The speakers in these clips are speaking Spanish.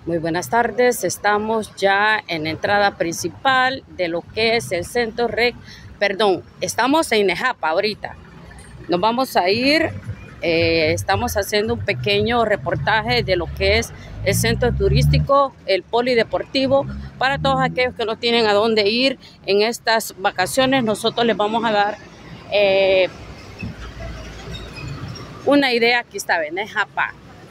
Muy buenas tardes, estamos ya en la entrada principal de lo que es el centro estamos en Nejapa ahorita. Nos vamos a ir, estamos haciendo un pequeño reportaje de lo que es el centro turístico, el polideportivo, para todos aquellos que no tienen a dónde ir en estas vacaciones. Nosotros les vamos a dar una idea. Aquí está, Nejapa,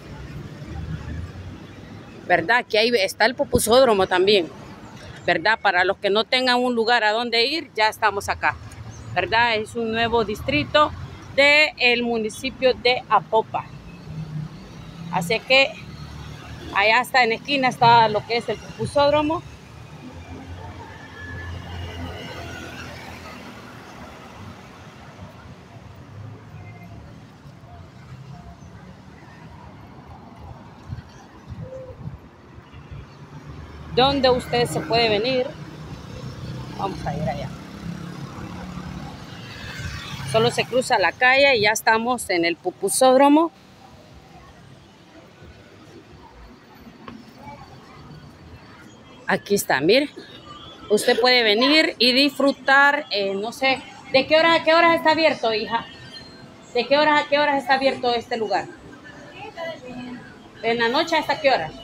¿verdad? Que ahí está el pupusódromo también, ¿verdad? Para los que no tengan un lugar a donde ir, ya estamos acá, ¿verdad? Es un nuevo distrito del municipio de Apopa. Así que allá está en la esquina, está lo que es el pupusódromo. Donde usted se puede venir. Vamos a ir allá. Solo se cruza la calle y ya estamos en el pupusódromo. Aquí está, mire. Usted puede venir y disfrutar, no sé, ¿de qué hora a qué horas está abierto, hija? ¿De qué horas a qué horas está abierto este lugar? ¿En la noche hasta qué hora?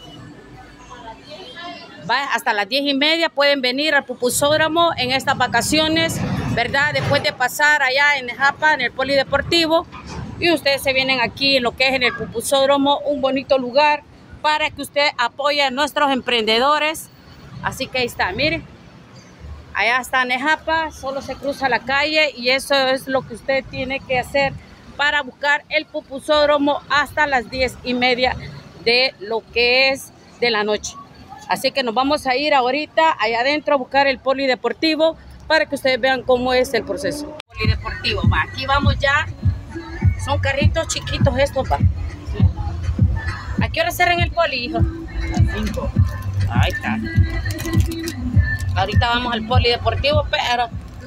Hasta las 10:30 pueden venir al pupusódromo en estas vacaciones, ¿verdad? Después de pasar allá en Nejapa, en el polideportivo, y ustedes se vienen aquí en lo que es en el pupusódromo, un bonito lugar para que usted apoye a nuestros emprendedores. Así que ahí está, miren, allá está Nejapa, solo se cruza la calle y eso es lo que usted tiene que hacer para buscar el pupusódromo hasta las 10:30 de lo que es de la noche. Así que nos vamos a ir ahorita allá adentro a buscar el polideportivo para que ustedes vean cómo es el proceso. Polideportivo, va. Aquí vamos ya. Son carritos chiquitos estos, va. ¿A qué hora cierran el poli, hijo? A las 5. Ahí está. Ahorita vamos al polideportivo, pero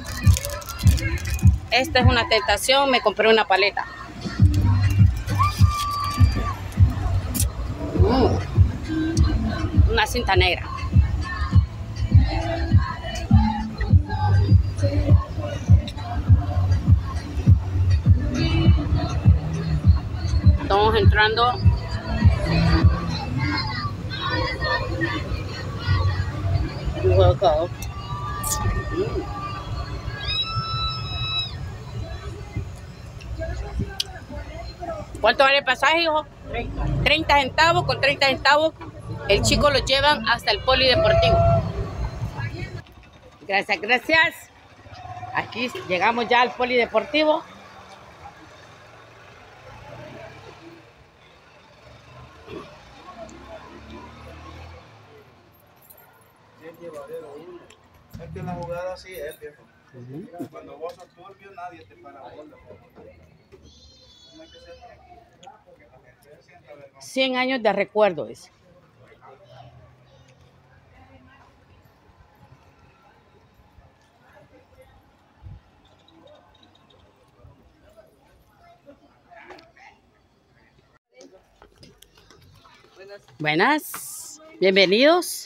esta es una tentación. Me compré una paleta. Una cinta negra. Estamos entrando. ¿Cuánto vale el pasaje, hijo? 30 centavos. Con 30 centavos el chico lo llevan hasta el polideportivo. Gracias, gracias. Aquí llegamos ya al polideportivo. Es que la jugada así es, viejo. Cuando vos sos turbio, nadie te para bola. 100 años de recuerdo es. Buenas, bienvenidos.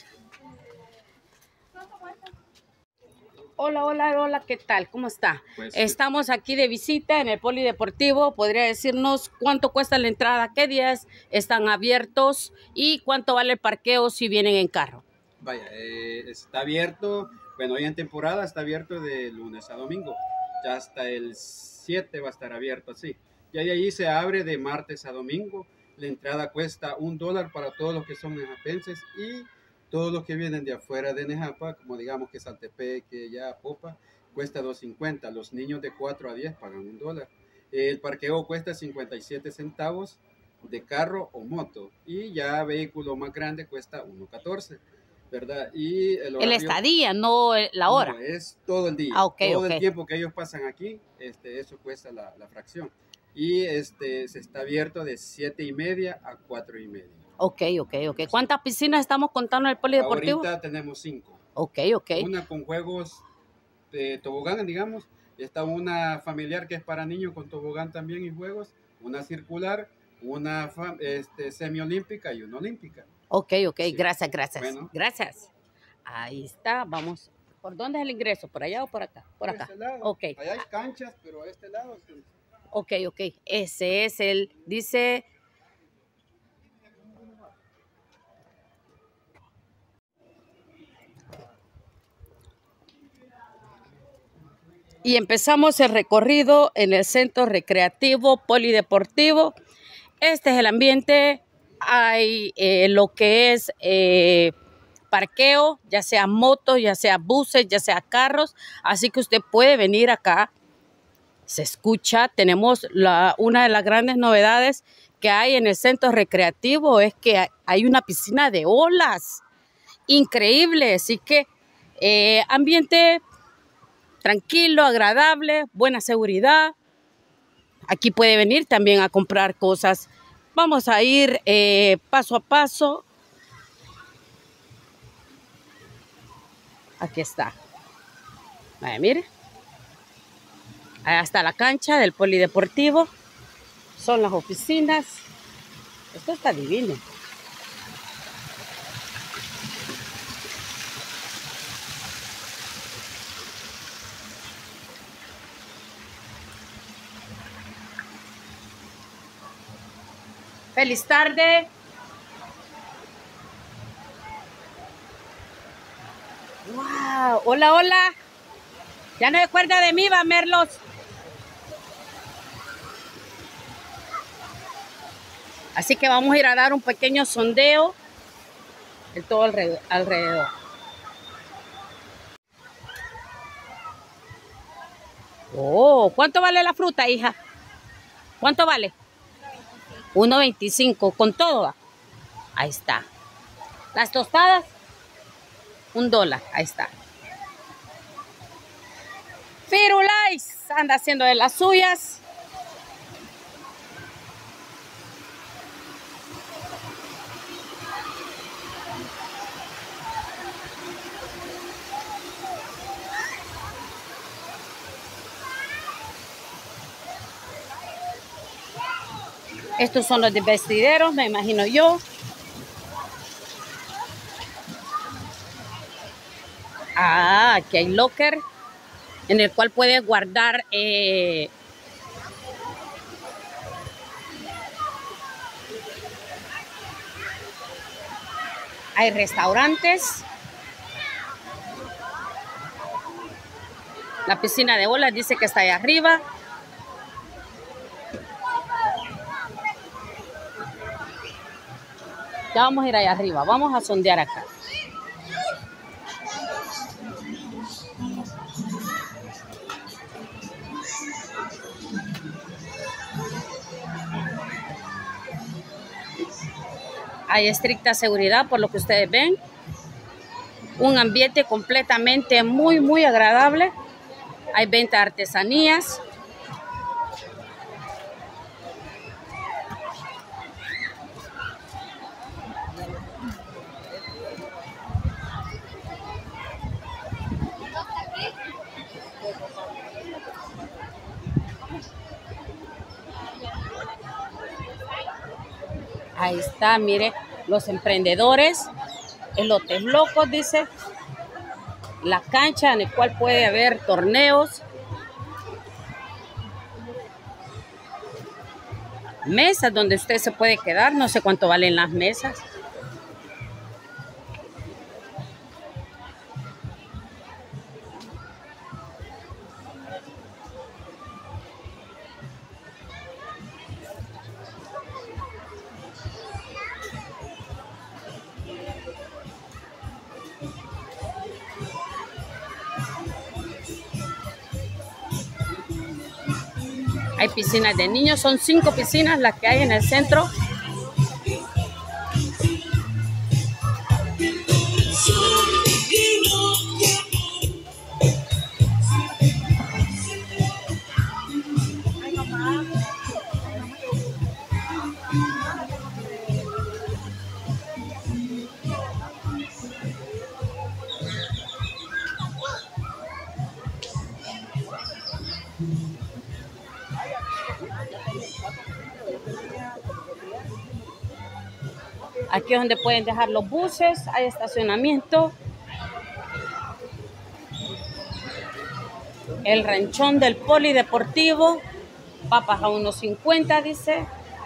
Hola, hola, hola, ¿qué tal? ¿Cómo está? Pues, estamos aquí de visita en el polideportivo. ¿Podría decirnos cuánto cuesta la entrada, qué días están abiertos y cuánto vale el parqueo si vienen en carro? Vaya, está abierto, bueno, hoy en temporada está abierto de lunes a domingo, ya hasta el 7 va a estar abierto así. Y ahí se abre de martes a domingo. La entrada cuesta $1 para todos los que son nejapenses y todos los que vienen de afuera de Nejapa, como digamos que Saltepeque, ya Popa, cuesta $2.50. Los niños de 4 a 10 pagan $1. El parqueo cuesta 57 centavos de carro o moto y ya vehículo más grande cuesta 1.14, ¿verdad? Y el horario, estadía, no la hora. no, es todo el día. Todo el tiempo que ellos pasan aquí, eso cuesta la fracción. Y se está abierto de 7:30 a 4:30. Ok. ¿Cuántas piscinas estamos contando en el polideportivo? Ahorita tenemos 5. Ok. Una con juegos de tobogán, digamos. Está una familiar que es para niños con tobogán también y juegos. Una circular una semiolímpica y una olímpica. Ok, Sí. gracias, gracias. Bueno. Gracias. Ahí está, vamos. ¿Por dónde es el ingreso? ¿Por allá o por acá? Por acá. Este lado. Ok. Allá hay canchas, pero a este lado. Ok. Ese es el, dice... Y empezamos el recorrido en el centro recreativo polideportivo. Este es el ambiente. Hay lo que es parqueo, ya sea motos, ya sea buses, ya sea carros. Así que usted puede venir acá. Se escucha. Tenemos una de las grandes novedades que hay en el centro recreativo es que hay una piscina de olas. Increíble. Así que ambiente tranquilo, agradable, buena seguridad. Aquí puede venir también a comprar cosas. Vamos a ir paso a paso. Aquí está. Mire. Allá está la cancha del polideportivo. Son las oficinas. Esto está divino. Feliz tarde. Wow, hola, hola. Ya no se acuerda de mí, va, Merlos. Así que vamos a ir a dar un pequeño sondeo de todo alrededor. Oh, ¿cuánto vale la fruta, hija? ¿Cuánto vale? 1.25, con todo va. Ahí está. Las tostadas, $1. Ahí está. Firulais anda haciendo de las suyas. Estos son los de vestideros, me imagino yo. Ah, aquí hay locker en el cual puedes guardar hay restaurantes. La piscina de olas dice que está allá arriba. Ya vamos a ir allá arriba. Vamos a sondear acá. Hay estricta seguridad por lo que ustedes ven. Un ambiente completamente muy agradable. Hay venta de artesanías. Ahí está, mire, los emprendedores, elotes locos, dice. La cancha en la cual puede haber torneos. Mesas donde usted se puede quedar, no sé cuánto valen las mesas. Hay piscinas de niños, son 5 piscinas las que hay en el centro. Aquí es donde pueden dejar los buses, hay estacionamiento. El ranchón del polideportivo, papas a unos 50, dice.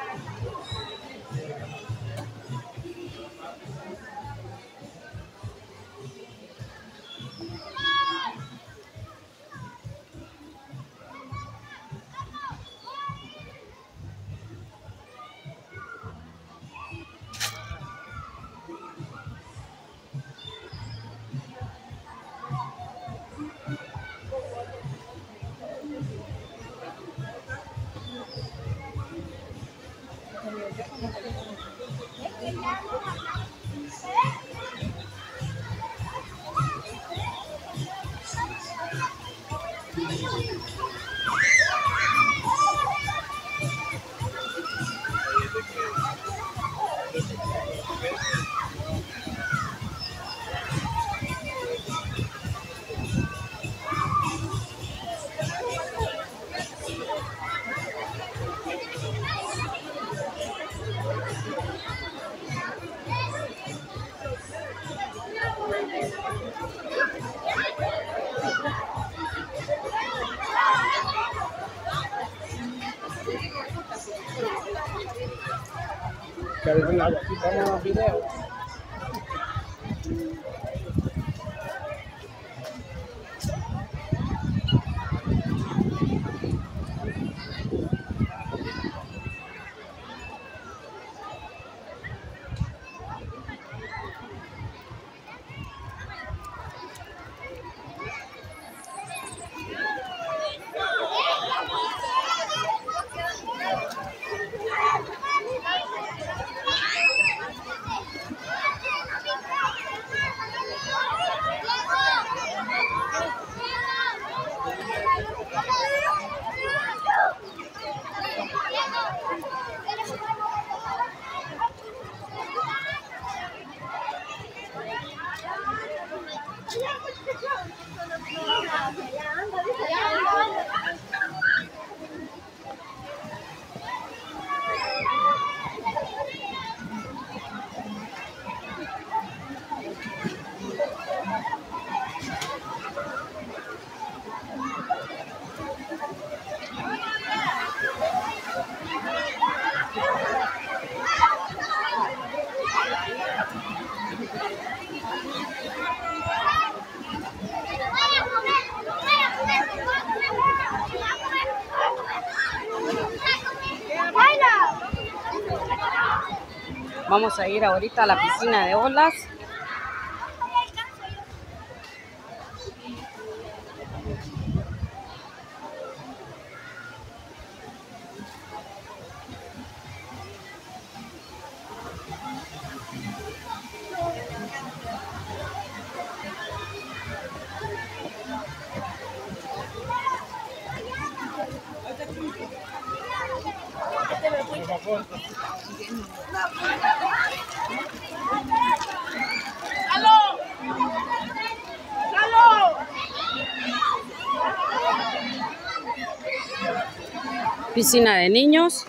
Vamos a ir ahorita a la piscina de olas. Piscina de niños.